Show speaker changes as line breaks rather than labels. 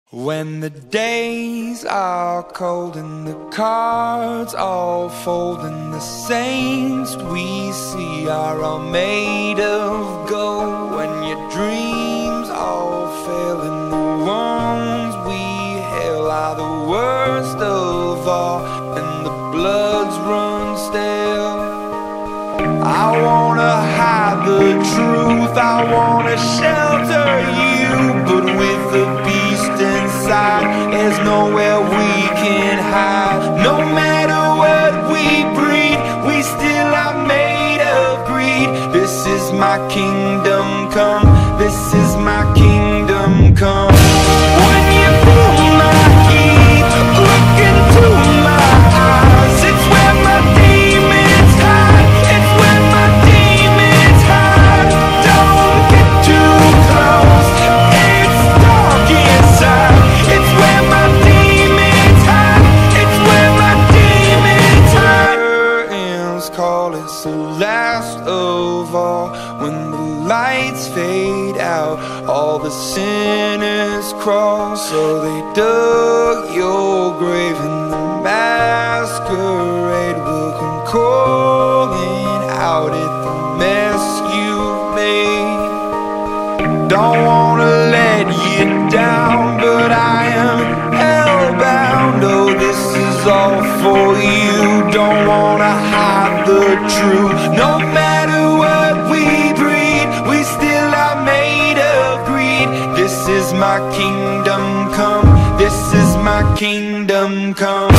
When the days are cold and the cards all fold and the saints we see are all made of gold, when your dreams all fail and the ones we hail are the worst of all and the bloods run stale, I wanna hide the truth, I wanna shelter you, but with the beast inside, there's nowhere we can hide. No matter what we breed, we still are made of greed. This is my kingdom come, this is my kingdom come. When you feel my heat, look into my eyes, it's where my demons hide, it's where my demons hide. Don't get too close, it's dark inside, it's where my demons hide, it's where my demons hide. Curtains call, it's the last of all. When the lights fade out, all the sinners crawl. So they dug your grave and the masquerade will come calling out at the mess you've made. Don't wanna let you down, but I am hellbound. Oh, this is all for you. Don't wanna hide the truth. No matter what we breed, we still are made of greed. This is my kingdom come, this is my kingdom come.